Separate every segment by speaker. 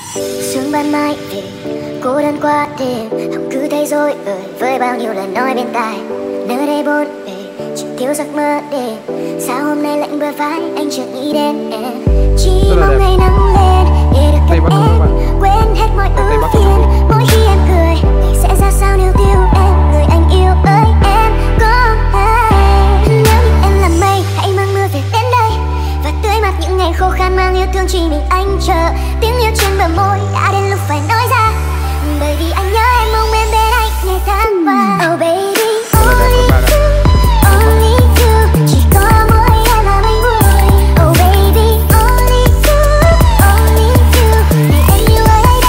Speaker 1: Sương ban mai về cô đơn qua đêm, lòng cứ thấy rối bời với bao nhiêu lời nói bên tai. Nơi đây bốn bề chỉ thiếu giấc mơ đêm, sao hôm nay lạnh bờ vai anh chợt nghĩ đến em. Chỉ mong ngày nắng lên để được gặp em, quên hết mọi ưu phiền. Mỗi khi em cười thì sẽ ra sao nếu thiếu em, người anh yêu ơi em có hay. Nếu như em là mây hãy mang mưa về đến đây và tưới mặt những ngày khô khan, mang yêu thương chỉ mình anh chờ. Tiếng yêu trên bờ môi đã đến lúc phải nói ra, bởi vì anh nhớ em, mong em bên anh ngày tháng qua. Oh baby, only you, only you, chỉ có mỗi em làm anh vui. Oh baby, only you, only you, để anh yêu ơi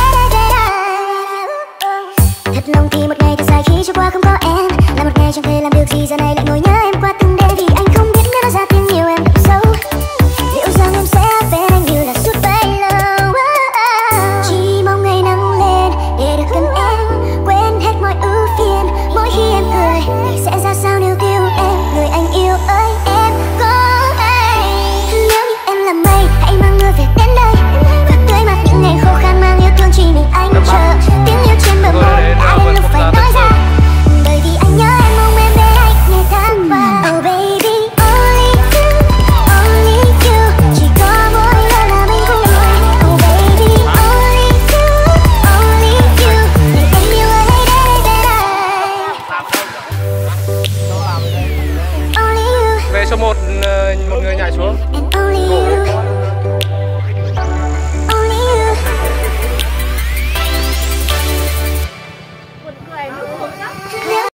Speaker 1: thật lòng thì một ngày thật dài khi trôi qua không có em, là một ngày chẳng thể làm được gì, giờ này lại ngồi nhớ em qua từng đêm. Vì anh không biết nếu nói ra tiếng yêu em đậm sâu, liệu rằng em sẽ bên anh như là suốt bấy lâu. Chỉ mong ngày nắng lên để được gần em, quên hết mọi ưu phiền. Mỗi khi em cười thì sẽ ra sao nếu thiếu em, người anh yêu ơi em có hay. Nếu như em là mây hãy mang mưa về đến đây và tưới mặt những ngày khô khan, mang yêu thương chỉ mình anh chờ. Tiếng yêu trên bờ môi đã đến lúc phải nói ra, bởi vì anh nhớ em, mong em bên anh ngày tháng qua. Oh baby, only you, only you, chỉ có mỗi em làm anh vui. Oh baby, only you, only you, để anh yêu ơi hãy đến bên anh. Only you,
Speaker 2: Về số 1, một người nhảy xuống.
Speaker 1: and only